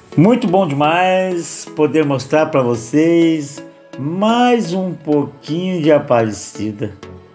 Muito bom demais poder mostrar para vocês mais um pouquinho de Aparecida.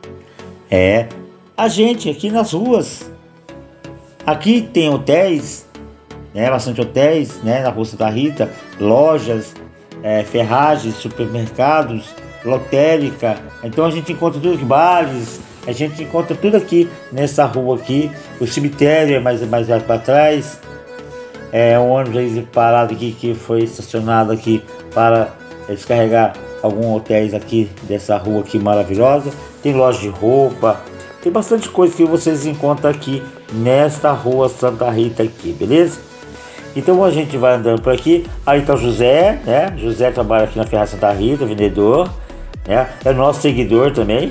A gente aqui nas ruas. Aqui tem hotéis, bastante hotéis, na Rua Santa Rita, lojas, ferragens, supermercados, lotérica. Então a gente encontra tudo aqui, bares, a gente encontra tudo aqui nessa rua aqui. O cemitério é mais para trás. Um ônibus parado aqui que foi estacionado aqui para descarregar alguns hotéis aqui dessa rua aqui maravilhosa. Tem loja de roupa, tem bastante coisa que vocês encontram aqui nesta Rua Santa Rita aqui, beleza? Então a gente vai andando por aqui. Aí tá o José, José trabalha aqui na Ferragem Santa Rita, vendedor, é nosso seguidor também,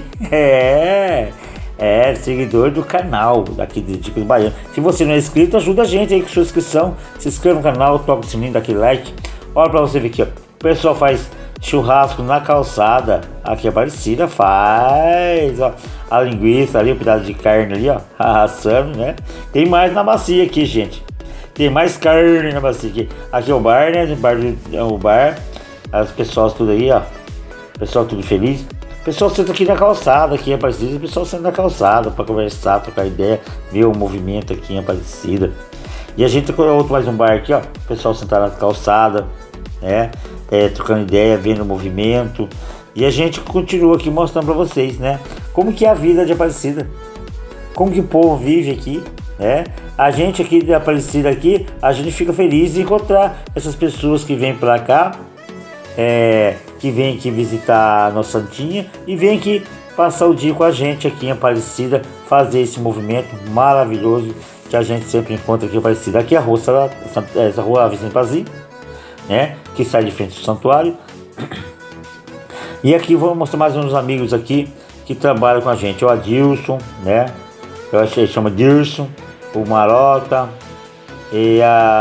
seguidor do canal daqui de Dica do Baiano. Se você não é inscrito, ajuda a gente aí com sua inscrição. Se inscreva no canal, toca o sininho, dá aquele like. Olha pra você ver aqui, ó. O pessoal faz churrasco na calçada. Aqui a Aparecida faz, ó, a linguiça ali, um pedaço de carne ali, ó, assando, Tem mais na bacia aqui, gente. Tem mais carne na bacia aqui. Aqui é o bar, o bar. As pessoas tudo aí, ó. Pessoal tudo feliz. O pessoal senta aqui na calçada, aqui em Aparecida. O pessoal senta na calçada para conversar, trocar ideia, ver o movimento aqui em Aparecida. E a gente tem outro mais um bar aqui, ó. O pessoal sentado na calçada, trocando ideia, vendo o movimento. E a gente continua aqui mostrando para vocês, como que é a vida de Aparecida, como que o povo vive aqui, A gente aqui de Aparecida aqui, a gente fica feliz de encontrar essas pessoas que vêm para cá, que vem aqui visitar a nossa santinha e vem aqui passar o dia com a gente aqui em Aparecida, fazer esse movimento maravilhoso que a gente sempre encontra aqui em Aparecida. Aqui é a rua, essa rua Vicente Pazzi, que sai de frente do santuário. E aqui vou mostrar mais uns amigos aqui que trabalham com a gente. O Adilson, eu acho que ele chama Dirson, o Marota. E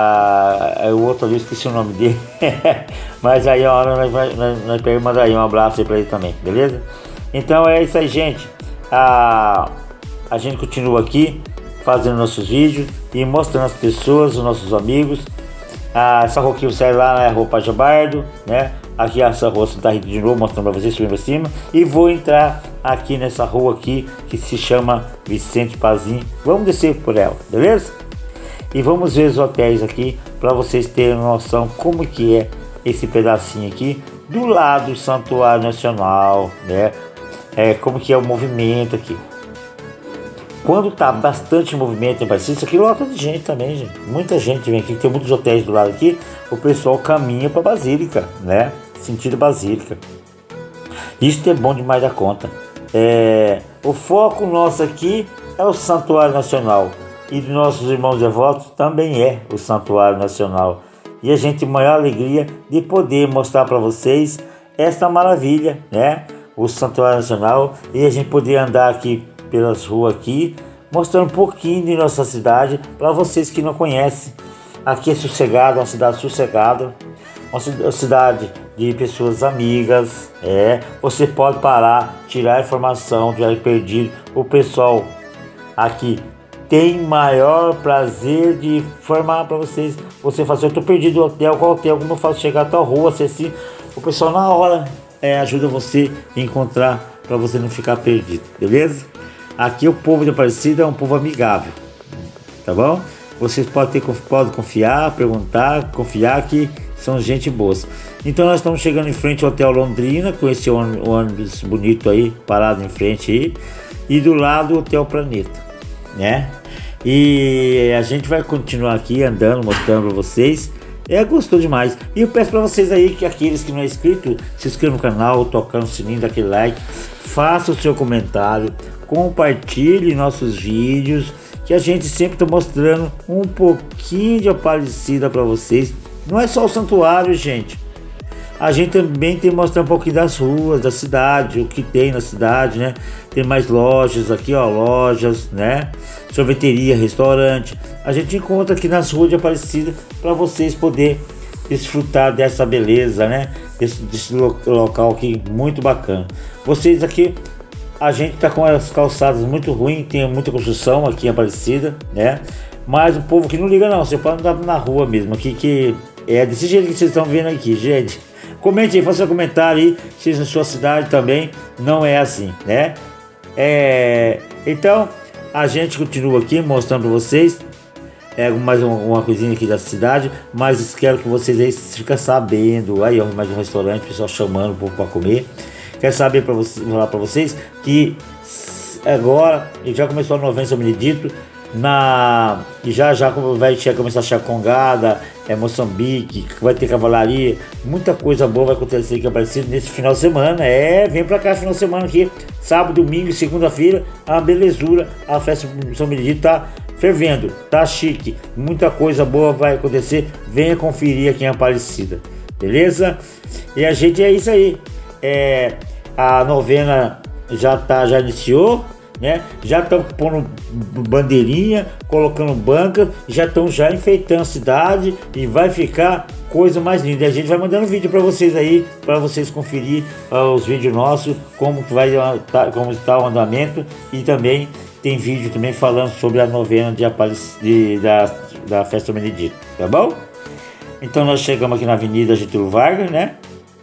o outro ali, esqueci o nome dele. Mas aí a hora nós pegamos, mandar aí um abraço aí pra ele também, beleza? Então é isso aí, gente. A gente continua aqui fazendo nossos vídeos e mostrando as pessoas, os nossos amigos. Essa rua aqui sai lá na Rua Pajabardo, Aqui essa Rua Santa Rita de novo, mostrando pra vocês, subindo pra cima. E vou entrar aqui nessa rua aqui que se chama Vicente Pazzi. Vamos descer por ela, beleza? E vamos ver os hotéis aqui para vocês terem noção como que é esse pedacinho aqui do lado do Santuário Nacional, como que é o movimento aqui. Quando tá bastante movimento em Aparecida, isso aqui lota de gente também, gente. Muita gente vem aqui, tem muitos hotéis do lado aqui. O pessoal caminha para Basílica, Sentido Basílica. Isso é bom demais da conta. O foco nosso aqui é o Santuário Nacional. E dos nossos irmãos devotos também é o Santuário Nacional. E a gente tem maior alegria de poder mostrar para vocês essa maravilha, o Santuário Nacional. E a gente poder andar aqui pelas ruas aqui, mostrando um pouquinho de nossa cidade para vocês que não conhecem. Aqui é sossegado, uma cidade sossegada, uma cidade de pessoas amigas. Você pode parar, tirar informação, tirar perdido. O pessoal aqui tem maior prazer de informar para vocês. Você fala assim, eu tô perdido no hotel, qual hotel, como eu faço chegar à tua rua, assim. O pessoal na hora ajuda você a encontrar para você não ficar perdido, beleza? Aqui o povo de Aparecida é um povo amigável, tá bom? Vocês podem confiar, perguntar, confiar que são gente boas. Então nós estamos chegando em frente ao Hotel Londrina, com esse ônibus bonito aí, parado em frente aí. E do lado o Hotel Planeta, E a gente vai continuar aqui andando, mostrando para vocês. Gostou demais. E eu peço para vocês aí que aqueles que não é inscrito, se inscrevam no canal, tocando o sininho, daquele like, faça o seu comentário, compartilhe nossos vídeos, que a gente sempre está mostrando um pouquinho de Aparecida para vocês. Não é só o santuário, gente. A gente também tem que mostrar um pouquinho das ruas, da cidade, o que tem na cidade, Tem mais lojas aqui, ó, lojas, sorveteria, restaurante. A gente encontra aqui nas ruas de Aparecida para vocês poderem desfrutar dessa beleza, desse local aqui muito bacana. Vocês aqui, a gente tá com as calçadas muito ruins, tem muita construção aqui em Aparecida, Mas o povo que não liga não, você pode andar na rua mesmo, aqui que É desse jeito que vocês estão vendo aqui, gente. Comente aí, faça seu comentário aí se na sua cidade também não é assim, né? Então a gente continua aqui mostrando para vocês mais uma coisinha aqui da cidade, mas quero que vocês aí fiquem sabendo. Aí, mais um restaurante, o pessoal chamando o povo para comer. Quero saber falar para vocês que agora já começou a novena São Benedito. E já vai começar a Chacongada, Moçambique, vai ter cavalaria, muita coisa boa vai acontecer aqui Aparecida nesse final de semana. Vem pra cá final de semana aqui, sábado, domingo e segunda-feira, a belezura, a festa de São Benedito tá fervendo, tá chique, muita coisa boa vai acontecer. Venha conferir aqui em Aparecida, beleza? E a gente é isso aí, a novena já iniciou, né? Já estão pondo bandeirinha, colocando banca, já estão enfeitando a cidade e vai ficar coisa mais linda. E a gente vai mandando vídeo para vocês aí, para vocês conferir os vídeos nossos, como está o andamento, e também tem vídeo também falando sobre a novena da festa Benedito, tá bom? Então nós chegamos aqui na Avenida Getúlio Vargas, né?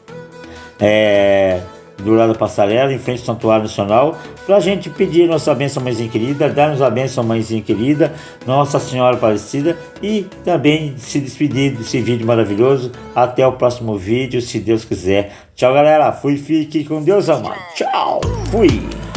Do lado da passarela, em frente ao Santuário Nacional, para a gente pedir nossa bênção, mãezinha querida, dar-nos a bênção, mãezinha querida, Nossa Senhora Aparecida, e também se despedir desse vídeo maravilhoso. Até o próximo vídeo, se Deus quiser. Tchau, galera. Fui, fique com Deus, amado. Tchau. Fui.